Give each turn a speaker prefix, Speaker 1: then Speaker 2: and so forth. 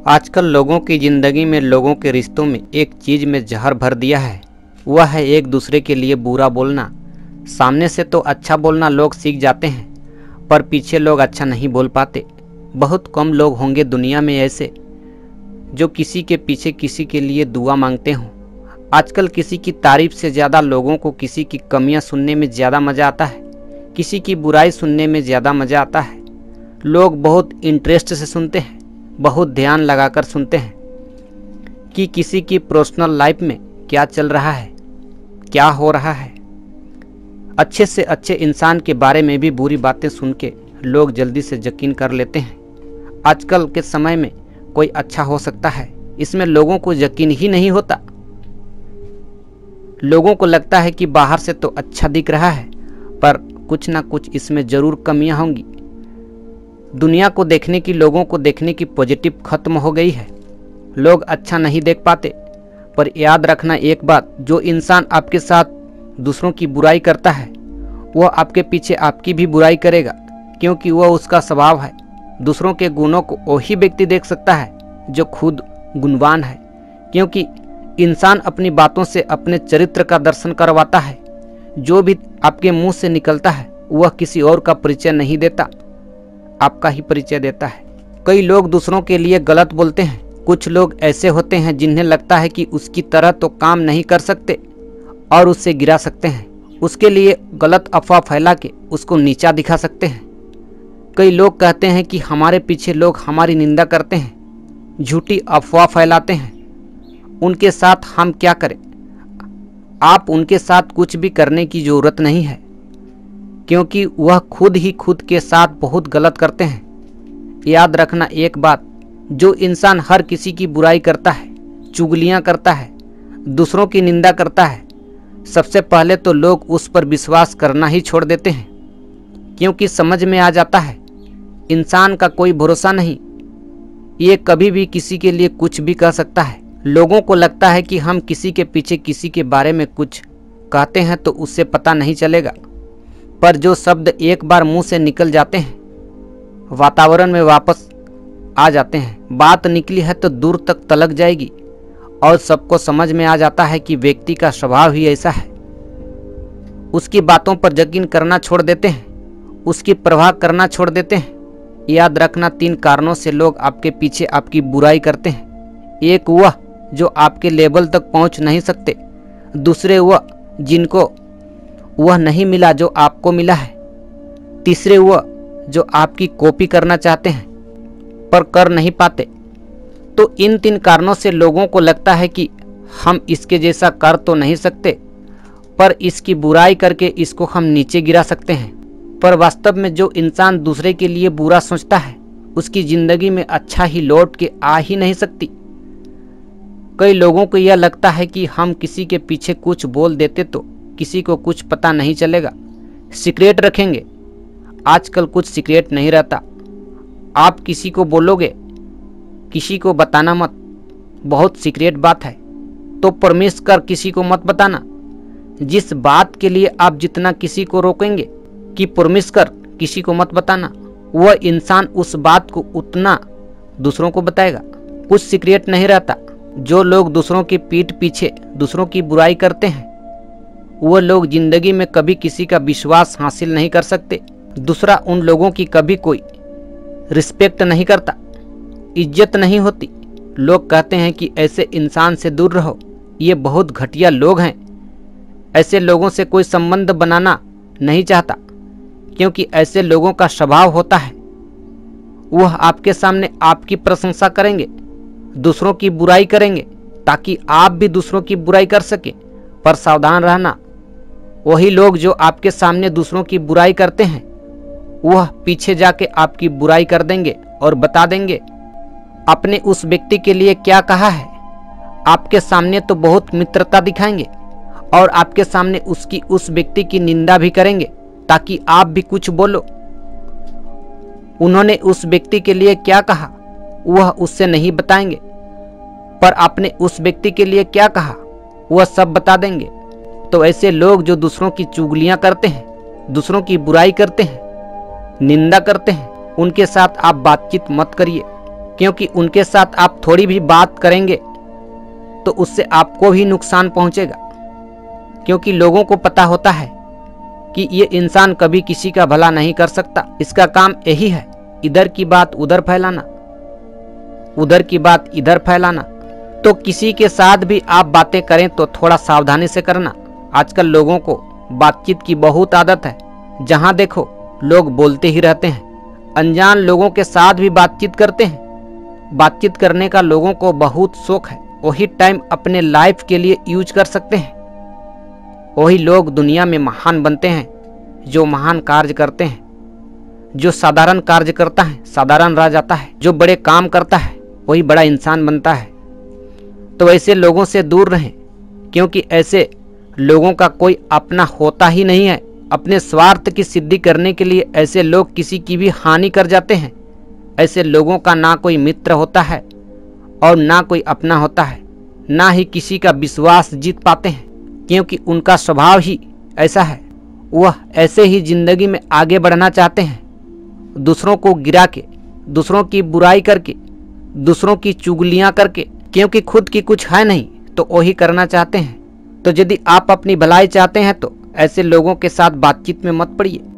Speaker 1: आजकल लोगों की ज़िंदगी में, लोगों के रिश्तों में एक चीज़ में जहर भर दिया है। वह है एक दूसरे के लिए बुरा बोलना। सामने से तो अच्छा बोलना लोग सीख जाते हैं, पर पीछे लोग अच्छा नहीं बोल पाते। बहुत कम लोग होंगे दुनिया में ऐसे जो किसी के पीछे किसी के लिए दुआ मांगते हों। आजकल किसी की तारीफ से ज़्यादा लोगों को किसी की कमियां सुनने में ज़्यादा मज़ा आता है, किसी की बुराई सुनने में ज़्यादा मज़ा आता है। लोग बहुत इंटरेस्ट से सुनते हैं, बहुत ध्यान लगाकर सुनते हैं कि किसी की पर्सनल लाइफ में क्या चल रहा है, क्या हो रहा है। अच्छे से अच्छे इंसान के बारे में भी बुरी बातें सुन के लोग जल्दी से यकीन कर लेते हैं। आजकल के समय में कोई अच्छा हो सकता है, इसमें लोगों को यकीन ही नहीं होता। लोगों को लगता है कि बाहर से तो अच्छा दिख रहा है, पर कुछ ना कुछ इसमें ज़रूर कमियां होंगी। दुनिया को देखने की, लोगों को देखने की पॉजिटिव खत्म हो गई है। लोग अच्छा नहीं देख पाते। पर याद रखना एक बात, जो इंसान आपके साथ दूसरों की बुराई करता है वह आपके पीछे आपकी भी बुराई करेगा, क्योंकि वह उसका स्वभाव है। दूसरों के गुणों को वही व्यक्ति देख सकता है जो खुद गुणवान है, क्योंकि इंसान अपनी बातों से अपने चरित्र का दर्शन करवाता है। जो भी आपके मुंह से निकलता है वह किसी और का परिचय नहीं देता, आपका ही परिचय देता है। कई लोग दूसरों के लिए गलत बोलते हैं। कुछ लोग ऐसे होते हैं जिन्हें लगता है कि उसकी तरह तो काम नहीं कर सकते और उससे गिरा सकते हैं। उसके लिए गलत अफवाह फैला के उसको नीचा दिखा सकते हैं। कई लोग कहते हैं कि हमारे पीछे लोग हमारी निंदा करते हैं, झूठी अफवाह फैलाते हैं। उनके साथ हम क्या करें? आप उनके साथ कुछ भी करने की ज़रूरत नहीं है, क्योंकि वह खुद ही खुद के साथ बहुत गलत करते हैं। याद रखना एक बात, जो इंसान हर किसी की बुराई करता है, चुगलियां करता है, दूसरों की निंदा करता है, सबसे पहले तो लोग उस पर विश्वास करना ही छोड़ देते हैं, क्योंकि समझ में आ जाता है इंसान का कोई भरोसा नहीं। ये कभी भी किसी के लिए कुछ भी कह सकता है। लोगों को लगता है कि हम किसी के पीछे किसी के बारे में कुछ कहते हैं तो उससे पता नहीं चलेगा, पर जो शब्द एक बार मुंह से निकल जाते हैं वातावरण में वापस आ जाते हैं। बात निकली है तो दूर तक तलक जाएगी और सबको समझ में आ जाता है कि व्यक्ति का स्वभाव ही ऐसा है। उसकी बातों पर यकीन करना छोड़ देते हैं, उसकी परवाह करना छोड़ देते हैं। याद रखना, 3 कारणों से लोग आपके पीछे आपकी बुराई करते हैं। एक, वह जो आपके लेवल तक पहुंच नहीं सकते। दूसरे, वह जिनको वह नहीं मिला जो आपको मिला है। तीसरे, वह जो आपकी कॉपी करना चाहते हैं पर कर नहीं पाते। तो इन 3 कारणों से लोगों को लगता है कि हम इसके जैसा कर तो नहीं सकते, पर इसकी बुराई करके इसको हम नीचे गिरा सकते हैं। पर वास्तव में जो इंसान दूसरे के लिए बुरा सोचता है उसकी ज़िंदगी में अच्छा ही लौट के आ ही नहीं सकती। कई लोगों को यह लगता है कि हम किसी के पीछे कुछ बोल देते तो किसी को कुछ पता नहीं चलेगा, सीक्रेट रखेंगे। आजकल कुछ सीक्रेट नहीं रहता। आप किसी को बोलोगे किसी को बताना मत, बहुत सीक्रेट बात है, तो प्रॉमिस कर किसी को मत बताना। जिस बात के लिए आप जितना किसी को रोकेंगे कि प्रॉमिस कर किसी को मत बताना, वह इंसान उस बात को उतना दूसरों को बताएगा। कुछ सीक्रेट नहीं रहता। जो लोग दूसरों की पीठ पीछे दूसरों की बुराई करते हैं वो लोग जिंदगी में कभी किसी का विश्वास हासिल नहीं कर सकते। दूसरा, उन लोगों की कभी कोई रिस्पेक्ट नहीं करता, इज्जत नहीं होती। लोग कहते हैं कि ऐसे इंसान से दूर रहो, ये बहुत घटिया लोग हैं। ऐसे लोगों से कोई संबंध बनाना नहीं चाहता, क्योंकि ऐसे लोगों का स्वभाव होता है वह आपके सामने आपकी प्रशंसा करेंगे, दूसरों की बुराई करेंगे ताकि आप भी दूसरों की बुराई कर सके। पर सावधान रहना, वही लोग जो आपके सामने दूसरों की बुराई करते हैं वह पीछे जाके आपकी बुराई कर देंगे और बता देंगे आपने उस व्यक्ति के लिए क्या कहा है। आपके सामने तो बहुत मित्रता दिखाएंगे और आपके सामने उसकी उस व्यक्ति की निंदा भी करेंगे ताकि आप भी कुछ बोलो। उन्होंने उस व्यक्ति के लिए क्या कहा वह उससे नहीं बताएंगे, पर आपने उस व्यक्ति के लिए क्या कहा वह सब बता देंगे। तो ऐसे लोग जो दूसरों की चुगलियां करते हैं, दूसरों की बुराई करते हैं, निंदा करते हैं, उनके साथ आप बातचीत मत करिए, क्योंकि उनके साथ आप थोड़ी भी बात करेंगे तो उससे आपको भी नुकसान पहुंचेगा, क्योंकि लोगों को पता होता है कि ये इंसान कभी किसी का भला नहीं कर सकता। इसका काम यही है, इधर की बात उधर फैलाना, उधर की बात इधर फैलाना। तो किसी के साथ भी आप बातें करें तो थोड़ा सावधानी से करना। आजकल लोगों को बातचीत की बहुत आदत है, जहां देखो लोग बोलते ही रहते हैं, अनजान लोगों के साथ भी बातचीत करते हैं। बातचीत करने का लोगों को बहुत शौक है, वही टाइम अपने लाइफ के लिए यूज कर सकते हैं। वही लोग दुनिया में महान बनते हैं जो महान कार्य करते हैं। जो साधारण कार्य करता है साधारण रह जाता है, जो बड़े काम करता है वही बड़ा इंसान बनता है। तो ऐसे लोगों से दूर रहें, क्योंकि ऐसे लोगों का कोई अपना होता ही नहीं है। अपने स्वार्थ की सिद्धि करने के लिए ऐसे लोग किसी की भी हानि कर जाते हैं। ऐसे लोगों का ना कोई मित्र होता है और ना कोई अपना होता है, ना ही किसी का विश्वास जीत पाते हैं, क्योंकि उनका स्वभाव ही ऐसा है। वह ऐसे ही जिंदगी में आगे बढ़ना चाहते हैं, दूसरों को गिरा के, दूसरों की बुराई करके, दूसरों की चुगलियां करके, क्योंकि खुद की कुछ है नहीं तो वही करना चाहते हैं। तो यदि आप अपनी भलाई चाहते हैं तो ऐसे लोगों के साथ बातचीत में मत पड़िए।